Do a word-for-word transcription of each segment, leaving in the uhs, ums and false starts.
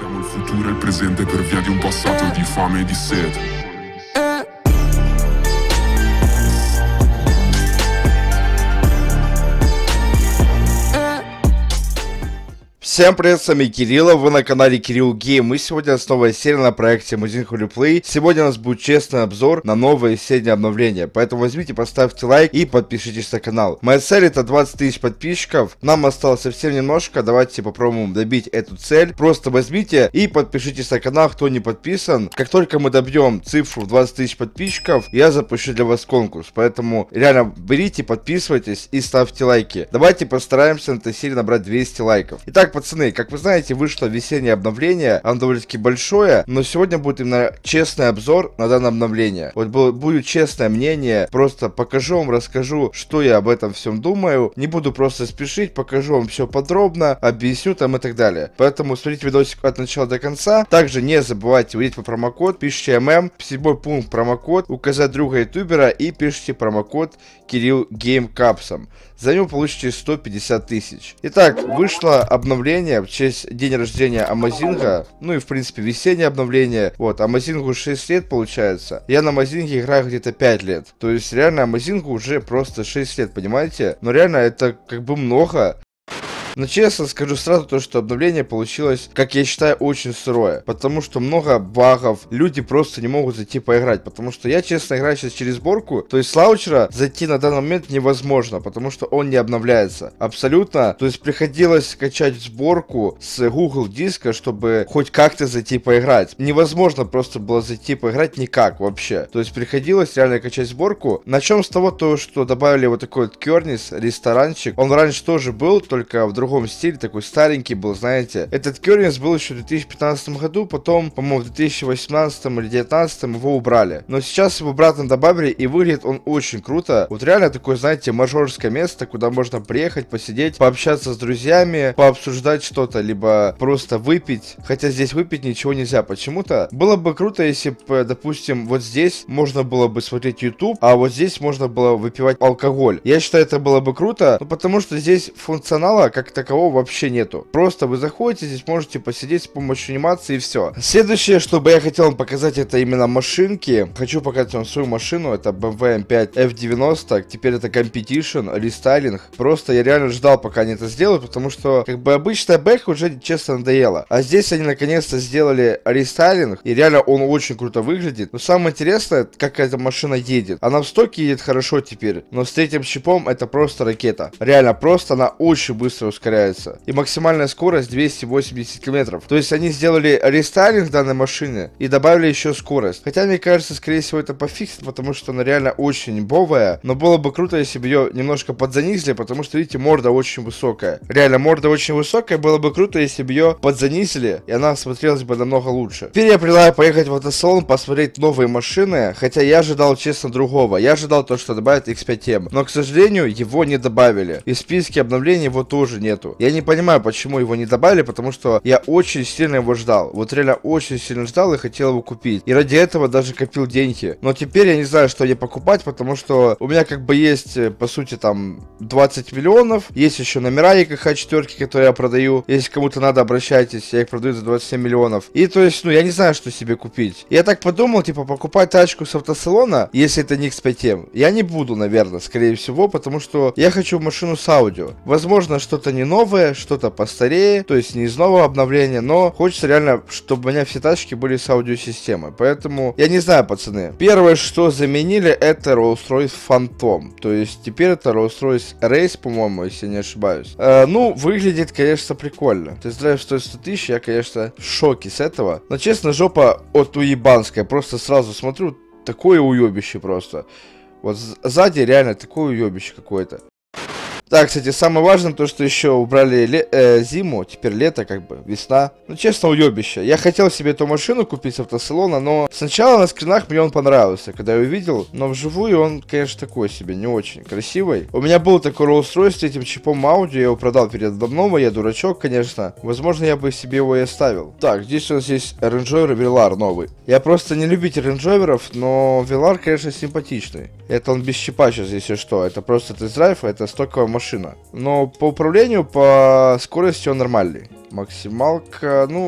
Siamo il futuro e il presente per via di un passato di fame e di sete. Всем привет, с вами Кирилл, вы на канале Кирилл Гейм, и сегодня у нас новая серия на проекте Amazing Holy Play. Сегодня у нас будет честный обзор на новое весеннее обновление, поэтому возьмите, поставьте лайк и подпишитесь на канал. Моя цель это двадцать тысяч подписчиков, нам осталось совсем немножко, давайте попробуем добить эту цель. Просто возьмите и подпишитесь на канал, кто не подписан. Как только мы добьем цифру двадцать тысяч подписчиков, я запущу для вас конкурс, поэтому реально берите, подписывайтесь и ставьте лайки. Давайте постараемся на этой серии набрать двести лайков. Итак, пацаны, как вы знаете, вышло весеннее обновление, оно довольно-таки большое, но сегодня будет именно честный обзор на данное обновление. Вот будет честное мнение, просто покажу вам, расскажу, что я об этом всем думаю, не буду просто спешить, покажу вам все подробно, объясню там и так далее. Поэтому смотрите видосик от начала до конца. Также не забывайте вводить по промокод, пишите эм эм, седьмой пункт промокод, указать друга ютубера и пишите промокод Кирилл Гейм капсом. За него получите сто пятьдесят тысяч. Итак, вышло обновление в честь день рождения Амазинга. Ну и в принципе весеннее обновление. Вот, Амазингу шесть лет получается. Я на Амазинге играю где-то пять лет. То есть реально Амазингу уже просто шесть лет, понимаете? Но реально это как бы много. Но честно скажу сразу то, что обновление получилось, как я считаю, очень сырое. Потому что много багов, люди просто не могут зайти поиграть. Потому что я, честно, играю сейчас через сборку. То есть с лаунчера зайти на данный момент невозможно, потому что он не обновляется. Абсолютно. То есть приходилось скачать сборку с Google диска, чтобы хоть как-то зайти поиграть. Невозможно просто было зайти поиграть никак вообще. То есть приходилось реально качать сборку. Начнем с того, то, что добавили вот такой вот Кернис, ресторанчик. Он раньше тоже был, только в другом стиле, такой старенький был, знаете. Этот Кернис был еще в две тысячи пятнадцатом году, потом, по-моему, в две тысячи восемнадцатом или две тысячи девятнадцатом его убрали. Но сейчас его обратно добавили, и выглядит он очень круто. Вот реально такое, знаете, мажорское место, куда можно приехать, посидеть, пообщаться с друзьями, пообсуждать что-то, либо просто выпить. Хотя здесь выпить ничего нельзя почему-то. Было бы круто, если бы, допустим, вот здесь можно было бы смотреть YouTube, а вот здесь можно было выпивать алкоголь. Я считаю, это было бы круто, ну, потому что здесь функционала, как такового, вообще нету. Просто вы заходите, здесь можете посидеть с помощью анимации и все. Следующее, что бы я хотел вам показать, это именно машинки. Хочу показать вам свою машину, это бэ эм вэ эм пять эф девяносто, теперь это Competition, рестайлинг. Просто я реально ждал, пока они это сделают, потому что, как бы, обычная бэха уже, честно, надоела. А здесь они, наконец-то, сделали рестайлинг, и реально он очень круто выглядит. Но самое интересное, как эта машина едет. Она в стоке едет хорошо теперь, но с третьим чипом это просто ракета. Реально, просто она очень быстро ускоряется. И максимальная скорость двести восемьдесят километров. То есть они сделали рестайлинг данной машины и добавили еще скорость. Хотя, мне кажется, скорее всего, это пофиксит, потому что она реально очень бовая. Но было бы круто, если бы ее немножко подзанизили, потому что, видите, морда очень высокая. Реально, морда очень высокая. Было бы круто, если бы ее подзанизили, и она смотрелась бы намного лучше. Теперь я предлагаю поехать в автосалон, посмотреть новые машины. Хотя я ожидал, честно, другого. Я ожидал то, что добавят икс пять эм. Но, к сожалению, его не добавили. И в списке обновлений его тоже нету. Я не понимаю, почему его не добавили, потому что я очень сильно его ждал. Вот реально очень сильно ждал и хотел его купить. И ради этого даже копил деньги. Но теперь я не знаю, что мне покупать, потому что у меня как бы есть, по сути, там двадцать миллионов. Есть еще номера и ка ха четыре, которые я продаю. Если кому-то надо, обращайтесь. Я их продаю за двадцать семь миллионов. И то есть, ну, я не знаю, что себе купить. Я так подумал, типа, покупать тачку с автосалона, если это не икс пять эм, я не буду, наверное, скорее всего, потому что я хочу машину с аудио. Возможно, что-то не новое, что-то постарее, то есть не из нового обновления, но хочется реально, чтобы у меня все тачки были с аудиосистемой. Поэтому, я не знаю, пацаны. Первое, что заменили, это Rolls-Royce Phantom. То есть теперь это Rolls-Royce Race, по-моему, если не ошибаюсь. Э, ну, выглядит, конечно, прикольно. Тест-драйв стоит сто тысяч, я, конечно, в шоке с этого. Но, честно, жопа от уебанская. Просто сразу смотрю, такое уебище просто. Вот сзади реально такое уебище какое-то. Так, кстати, самое важное то, что еще убрали ле э, зиму, теперь лето, как бы, весна. Ну, честно, уебище. Я хотел себе эту машину купить с автосалона, но сначала на скринах мне он понравился, когда я увидел, но вживую он, конечно, такой себе, не очень красивый. У меня был такой Rolls-Royce с этим чипом аудио, я его продал перед давно, я дурачок, конечно. Возможно, я бы себе его и оставил. Так, здесь у нас есть Range Rover Velar новый. Я просто не любитель Range Rover'ов, но Velar, конечно, симпатичный. Это он без чипа сейчас, если что. Это просто тест-драйв, это стоковая машина. Но по управлению, по скорости он нормальный. Максималка, ну,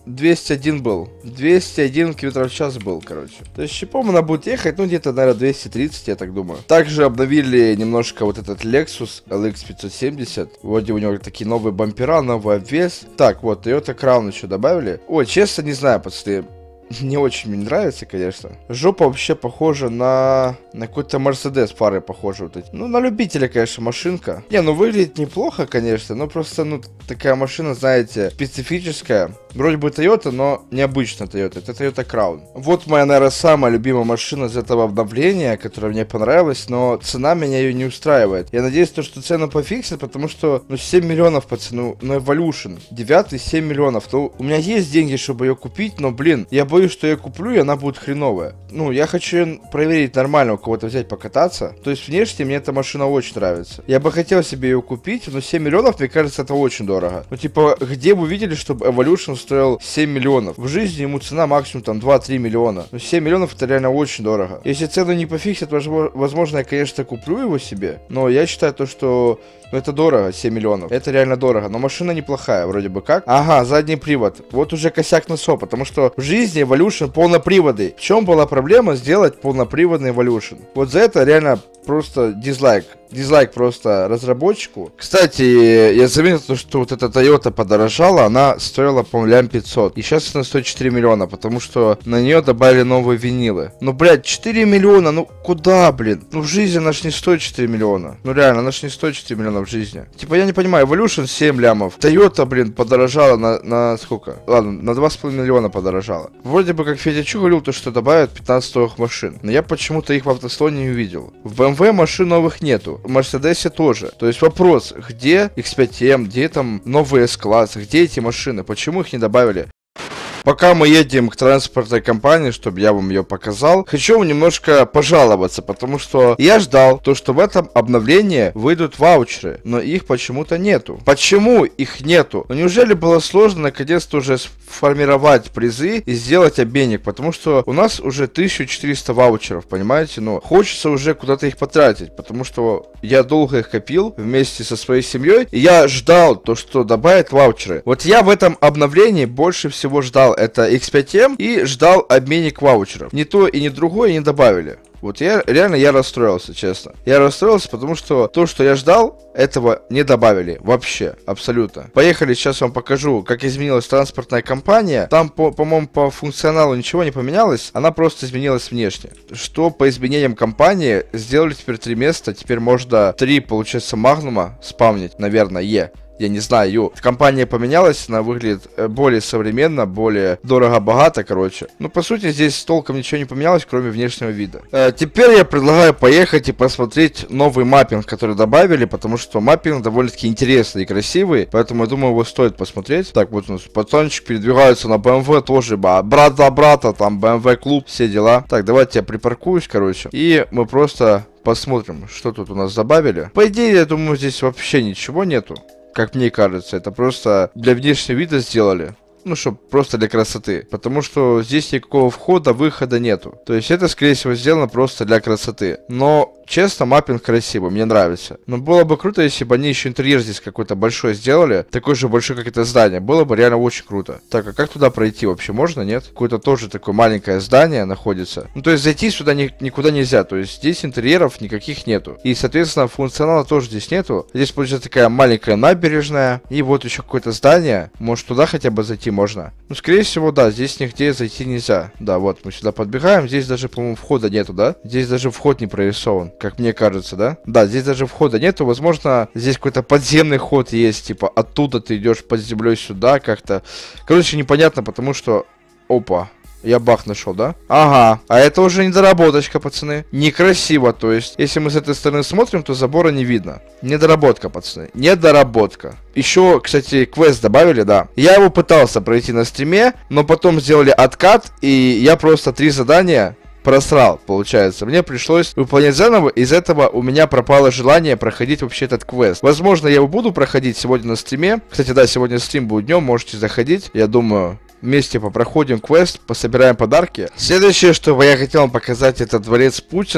двести один был. двести один км в час был, короче. То есть чипом она будет ехать, ну, где-то, наверное, двести тридцать, я так думаю. Также обновили немножко вот этот Lexus эл икс пятьсот семьдесят. Вроде у него такие новые бампера, новый обвес. Так, вот, Toyota Crown еще добавили. Ой, честно, не знаю, пацаны. Не очень мне нравится, конечно. Жопа вообще похожа на... На какой-то Мерседес фары похожи вот эти. Ну, на любителя, конечно, машинка. Не, ну выглядит неплохо, конечно. Но просто, ну, такая машина, знаете, специфическая. Вроде бы Toyota, но необычная Toyota. Это Toyota Crown. Вот моя, наверное, самая любимая машина из этого обновления, которая мне понравилась. Но цена меня ее не устраивает. Я надеюсь, то, что цену пофиксят, потому что, ну, семь миллионов по цену. Ну, Evolution. девятый, семь миллионов. Ну, у меня есть деньги, чтобы ее купить, но, блин, я боюсь, что я куплю, и она будет хреновая. Ну, я хочу ее проверить нормально, у кого-то взять, покататься. То есть, внешне мне эта машина очень нравится. Я бы хотел себе ее купить, но семь миллионов, мне кажется, это очень дорого. Ну, типа, где вы видели, чтобы Evolution стоил семь миллионов? В жизни ему цена максимум там два-три миллиона. Но семь миллионов это реально очень дорого. Если цену не пофиксят, возможно, я, конечно, куплю его себе. Но я считаю то, что... Ну, это дорого, семь миллионов. Это реально дорого. Но машина неплохая, вроде бы как. Ага, задний привод. Вот уже косяк НСО, потому что в жизни Evolution полноприводный. В чем была проблема сделать полноприводный Evolution? Вот за это реально просто дизлайк. Дизлайк просто разработчику. Кстати, я заметил, что вот эта Toyota подорожала. Она стоила, по-моему, лям пятьсот. И сейчас она стоит четыре миллиона, потому что на нее добавили новые винилы. Ну, блядь, четыре миллиона, ну куда, блин? Ну, в жизни она ж не стоит четыре миллиона. Ну, реально, она ж не стоит четыре миллиона в жизни. Типа, я не понимаю, Evolution семь лямов. Toyota, блин, подорожала на, на сколько? Ладно, на два с половиной миллиона подорожала. Вроде бы, как Федя Чу говорил, то, что добавят пятнадцать новых машин. Но я почему-то их в автослоне не увидел. В бэ эм вэ машин новых нету. В Мерседесе тоже. То есть вопрос, где икс пять эм, где там новые эс-классы, где эти машины, почему их не добавили? Пока мы едем к транспортной компании, чтобы я вам ее показал, хочу вам немножко пожаловаться, потому что я ждал то, что в этом обновлении выйдут ваучеры, но их почему-то нету. Почему их нету? Ну, неужели было сложно наконец-то уже сформировать призы и сделать обменник? Потому что у нас уже тысяча четыреста ваучеров, понимаете? Но хочется уже куда-то их потратить, потому что я долго их копил вместе со своей семьей, и я ждал то, что добавят ваучеры. Вот я в этом обновлении больше всего ждал это икс пять эм и ждал обменник ваучеров. Ни то и ни другое не добавили. Вот я реально я расстроился, честно. Я расстроился, потому что то, что я ждал, этого не добавили вообще, абсолютно. Поехали, сейчас вам покажу, как изменилась транспортная компания. Там, по, по-моему, по функционалу ничего не поменялось, она просто изменилась внешне. Что по изменениям компании сделали теперь три места, теперь можно три, получается, магнума спавнить, наверное, е. Я не знаю, компания поменялась, она выглядит более современно, более дорого-богато, короче. Ну, по сути, здесь толком ничего не поменялось, кроме внешнего вида. Э, теперь я предлагаю поехать и посмотреть новый маппинг, который добавили, потому что маппинг довольно-таки интересный и красивый, поэтому я думаю, его стоит посмотреть. Так, вот у нас пацанчик передвигается на бэ эм вэ тоже, брат за брата, там бэ эм вэ клуб, все дела. Так, давайте я припаркуюсь, короче, и мы просто посмотрим, что тут у нас добавили. По идее, я думаю, здесь вообще ничего нету. Как мне кажется, это просто для внешнего вида сделали. Ну, чтобы просто для красоты. Потому что здесь никакого входа, выхода нету. То есть это, скорее всего, сделано просто для красоты. Но, честно, маппинг красивый, мне нравится. Но было бы круто, если бы они еще интерьер здесь какой-то большой сделали. Такой же большой, как это здание. Было бы реально очень круто. Так, а как туда пройти вообще? Можно, нет? Какое-то тоже такое маленькое здание находится. Ну, то есть зайти сюда ни, никуда нельзя. То есть здесь интерьеров никаких нету. И, соответственно, функционала тоже здесь нету. Здесь, получается, такая маленькая набережная. И вот еще какое-то здание. Может, туда хотя бы зайти можно? Ну, скорее всего, да. Здесь нигде зайти нельзя. Да, вот, мы сюда подбегаем. Здесь даже, по-моему, входа нету, да? Здесь даже вход не прорисован. Как мне кажется, да? Да, здесь даже входа нету. Возможно, здесь какой-то подземный ход есть. Типа, оттуда ты идешь под землей сюда как-то. Короче, непонятно, потому что... Опа. Я бах нашел, да? Ага. А это уже недоработочка, пацаны. Некрасиво, то есть. Если мы с этой стороны смотрим, то забора не видно. Недоработка, пацаны. Недоработка. Еще, кстати, квест добавили, да. Я его пытался пройти на стриме, но потом сделали откат, и я просто три задания... просрал, получается. Мне пришлось выполнять заново, из этого у меня пропало желание проходить вообще этот квест. Возможно, я его буду проходить сегодня на стриме. Кстати, да, сегодня стрим будет днем, можете заходить. Я думаю, вместе попроходим квест, пособираем подарки. Следующее, что я хотел вам показать, это дворец Путина.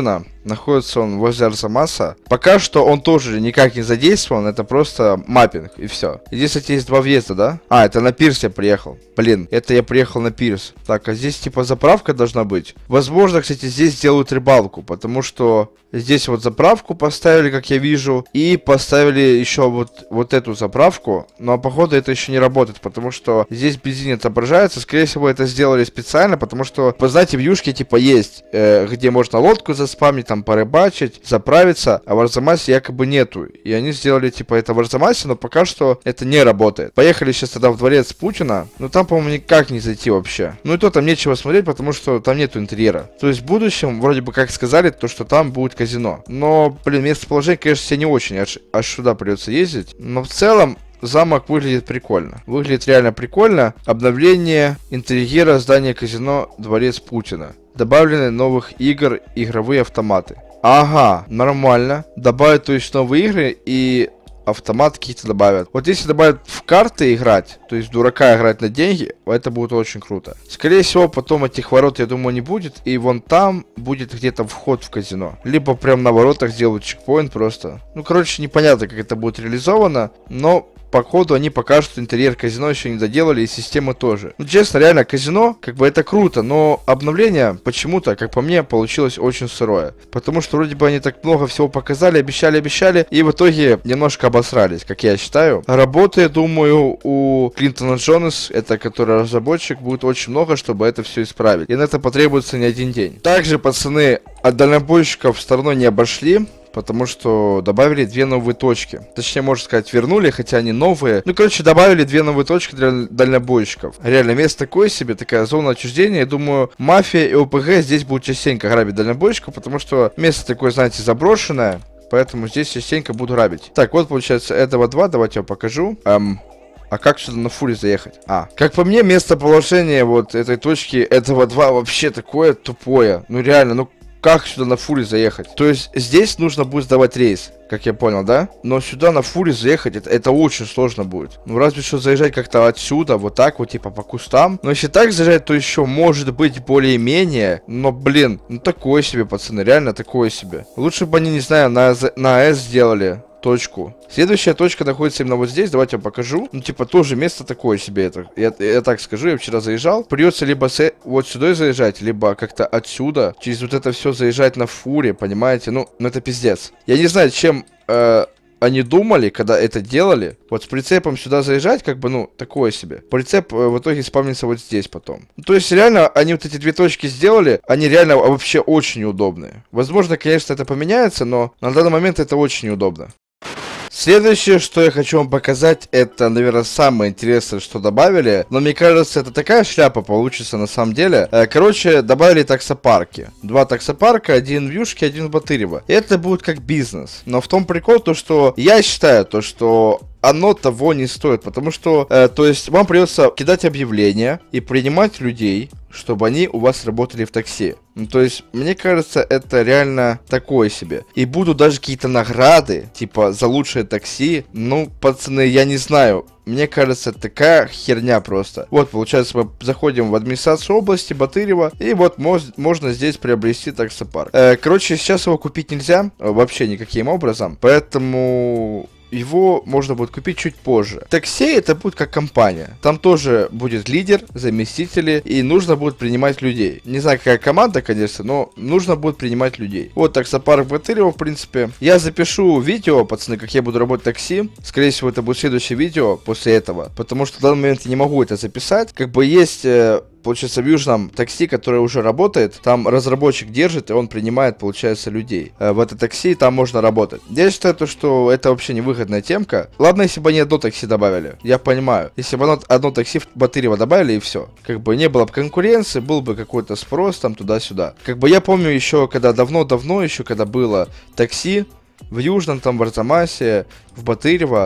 Находится он возле Арзамаса. Пока что он тоже никак не задействован, это просто маппинг и все. И здесь, кстати, есть два въезда, да? А, это на пирс я приехал. Блин, это я приехал на пирс. Так, а здесь типа заправка должна быть. Возможно, кстати, здесь делают рыбалку, потому что здесь вот заправку поставили, как я вижу, и поставили еще вот, вот эту заправку. Но походу это еще не работает, потому что здесь бензин отображается. Скорее всего, это сделали специально, потому что, вы знаете, в Юшке типа есть, э, где можно лодку заспамить, там порыбачить, заправиться, а в Арзамасе якобы нету. И они сделали типа это в Арзамасе, но пока что это не работает. Поехали сейчас тогда в дворец Путина. Но там, по-моему, никак не зайти вообще. Ну и то там нечего смотреть, потому что там нету интерьера. То есть в будущем, вроде бы как сказали, то что там будет казино. Но, блин, местоположение, конечно, себе не очень, аж, аж сюда придется ездить. Но в целом замок выглядит прикольно. Выглядит реально прикольно. Обновление интерьера здания казино Дворец Путина. Добавлены новых игр, игровые автоматы. Ага, нормально. Добавят, то есть, новые игры и автомат какие-то добавят. Вот если добавят в карты играть, то есть дурака играть на деньги, это будет очень круто. Скорее всего, потом этих ворот, я думаю, не будет. И вон там будет где-то вход в казино. Либо прям на воротах сделают чекпоинт просто. Ну, короче, непонятно, как это будет реализовано. Но походу они покажут, что интерьер казино еще не доделали, и системы тоже. Ну, честно, реально, казино, как бы это круто, но обновление почему-то, как по мне, получилось очень сырое. Потому что вроде бы они так много всего показали, обещали, обещали, и в итоге немножко обосрались, как я считаю. Работы, я думаю, у Клинтона Джонас, это который разработчик, будет очень много, чтобы это все исправить. И на это потребуется не один день. Также, пацаны, от дальнобойщиков стороной не обошли. Потому что добавили две новые точки. Точнее, можно сказать, вернули, хотя они новые. Ну, короче, добавили две новые точки для дальнобойщиков. Реально, место такое себе, такая зона отчуждения. Я думаю, мафия и ОПГ здесь будут частенько грабить дальнобойщиков, потому что место такое, знаете, заброшенное. Поэтому здесь частенько буду грабить. Так, вот, получается, этого два. Давайте я вам покажу. Эм... А как сюда на фуре заехать? А, как по мне, местоположение вот этой точки этого два вообще такое тупое. Ну, реально, ну... Как сюда на фуре заехать? То есть здесь нужно будет сдавать рейс, как я понял, да? Но сюда на фуре заехать, это, это очень сложно будет. Ну разве что заезжать как-то отсюда, вот так вот, типа по кустам. Но если так заезжать, то еще может быть более-менее. Но, блин, ну такое себе, пацаны, реально такое себе. Лучше бы они, не знаю, на, на АЭС сделали точку. Следующая точка находится именно вот здесь. Давайте я вам покажу. Ну, типа, тоже место такое себе. Это, я, я так скажу, я вчера заезжал. Придется либо с, вот сюда заезжать, либо как-то отсюда. Через вот это все заезжать на фуре, понимаете? Ну, ну это пиздец. Я не знаю, чем... Э они думали, когда это делали, вот с прицепом сюда заезжать, как бы, ну, такое себе. Прицеп э, в итоге спавнится вот здесь потом. Ну, то есть, реально, они вот эти две точки сделали, они реально вообще очень удобные. Возможно, конечно, это поменяется, но на данный момент это очень неудобно. Следующее, что я хочу вам показать, это, наверное, самое интересное, что добавили. Но мне кажется, это такая шляпа получится на самом деле. Короче, добавили таксопарки. Два таксопарка, один в Юшке, один в Батырево. И это будет как бизнес. Но в том прикол, то что я считаю, то что... оно того не стоит, потому что, э, то есть, вам придется кидать объявления и принимать людей, чтобы они у вас работали в такси. Ну, то есть, мне кажется, это реально такое себе. И будут даже какие-то награды, типа, за лучшее такси. Ну, пацаны, я не знаю. Мне кажется, такая херня просто. Вот, получается, мы заходим в администрацию области Батырева, и вот мож можно здесь приобрести таксопарк. Э, короче, сейчас его купить нельзя, вообще никаким образом, поэтому... его можно будет купить чуть позже. Такси это будет как компания. Там тоже будет лидер, заместители, и нужно будет принимать людей. Не знаю, какая команда, конечно, но нужно будет принимать людей. Вот таксопарк Батырева, в принципе. Я запишу видео, пацаны, как я буду работать такси. Скорее всего, это будет следующее видео после этого, потому что в данный момент я не могу это записать. Как бы есть... Э Получается, в Южном такси, которое уже работает, там разработчик держит, и он принимает, получается, людей. В это такси там можно работать. Я считаю, то, что это вообще невыгодная темка. Ладно, если бы они одно такси добавили, я понимаю. Если бы одно такси в Батырево добавили, и все. Как бы не было бы конкуренции, был бы какой-то спрос там туда-сюда. Как бы я помню еще, когда давно-давно еще, когда было такси в Южном, там в Арзамасе, в Батырево,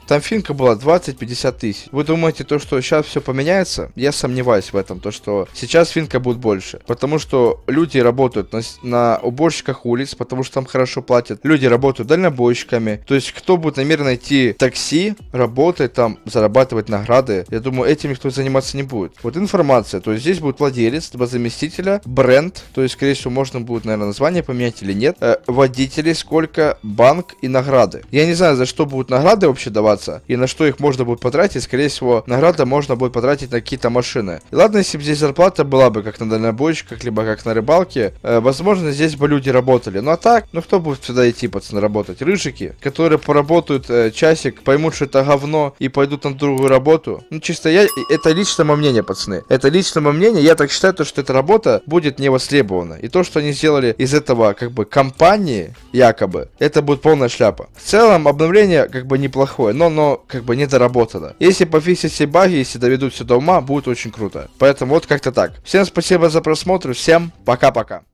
Там финка была двадцать-пятьдесят тысяч. Вы думаете, то, что сейчас все поменяется? Я сомневаюсь в этом, то, что сейчас финка будет больше. Потому что люди работают на, на уборщиках улиц, потому что там хорошо платят. Люди работают дальнобойщиками. То есть, кто будет намеренно идти в такси, работать там, зарабатывать награды, я думаю, этим никто заниматься не будет. Вот информация. То есть, здесь будет владелец, два заместителя, бренд. То есть, скорее всего, можно будет, наверное, название поменять или нет. Э, водители, сколько, банк и награды. Я не знаю, за что будут награды вообще даваться и на что их можно будет потратить. Скорее всего, награды можно будет потратить на какие-то машины. И ладно, если бы здесь зарплата была бы как на дальнобойщиках, либо как на рыбалке, э, возможно, здесь бы люди работали. Ну а так, ну кто будет сюда идти, пацаны, работать? Рыжики, которые поработают э, часик, поймут, что это говно и пойдут на другую работу. Ну чисто я, это личное мое мнение, пацаны. Это личное мое мнение. Я так считаю, то, что эта работа будет не востребована. И то, что они сделали из этого, как бы, компании, якобы, это будет полная шляпа. В целом, обновление, как бы, неплохое, но, но, как бы, недоработано. Если пофиксить все баги, если доведут все до ума, будет очень круто. Поэтому вот как-то так. Всем спасибо за просмотр, всем пока-пока.